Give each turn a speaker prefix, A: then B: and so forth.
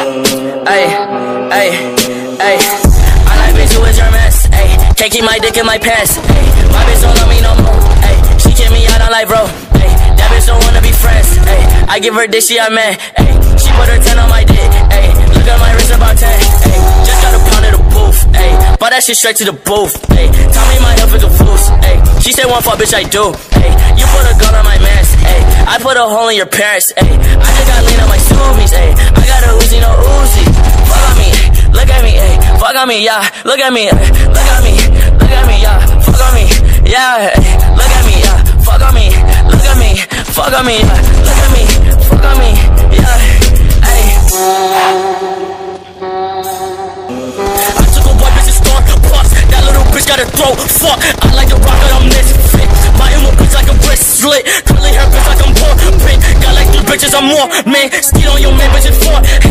A: Ay, ay, ay. I like bitch who is your mess. Ay, can't keep my dick in my pants. Ay, my bitch don't love me no more. Ay, she kick me out on life, bro. Ay, that bitch don't wanna be friends. Ay, I give her dick, she a man. Ay, she put her 10 on my dick. Ay, look at my wrist about 10. Ay, just got a pound of the booth. Ay, bought that shit straight to the booth. Ay, tell me my health is a foos. Ay, she said one fuck, bitch, I do. Ay, you put a gun on my mans. Ay, I put a hole in your parents. Ay, I just got lean on my zoomies. Ay, I got a Uzi, no Uzi. Fuck on me, look at me, ay, fuck on me, yeah. Look at me, ay, look at me, look at me, yeah. Fuck on me, yeah. Ay, look at me, yeah. Fuck on me, look at me, fuck on me, yeah. Look at me, fuck on me, yeah. Ay. I took a white bitch's star, plus that little bitch got a throat. Fuck, I like the rock, I'm misfit. My emo bitch like a wristlet. Curly hair bitch like I'm poor. Pink, got like 3 bitches, I'm more. Man, skeet on your man, bitch, it's 4.